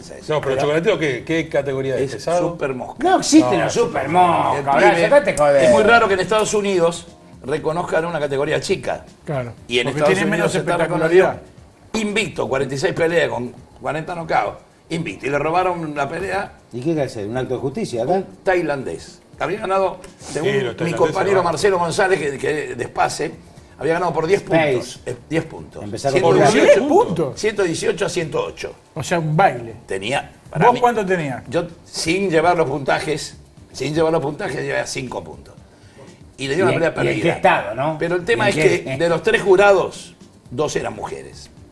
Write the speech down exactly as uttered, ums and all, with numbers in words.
piensa eso. No, pero, pero chocolatero, ¿qué, qué categoría es? Es ¿Pesado? super mosca. No existen No, los super moscas. El Ahora, pibe- dejate joder. es muy raro que en Estados Unidos reconozcan una categoría chica. Claro. Y en Porque Estados tiene Unidos menos se está espectacularidad. reconocido invicto, cuarenta y seis peleas con cuarenta knockouts. Invicto. Y le robaron la pelea ¿Y qué hay que hacer? ¿Un acto de justicia acá? un tailandés. Había ganado, según los mi tailandeses compañero van. Marcelo González, que, que despase, había ganado por diez Space. puntos. Eh, diez puntos. Empezaron por ciento diez dieciocho puntos. ciento dieciocho a ciento ocho. O sea, un baile. Tenía. Para ¿Vos mí- cuánto tenías? Yo, sin llevar los puntajes, sin llevar los puntajes, llevaba cinco puntos. Y le dio Y una en- pelea y en perdida. qué estado, ¿no? Pero el tema ¿Y es en que qué? de los tres jurados, dos eran mujeres.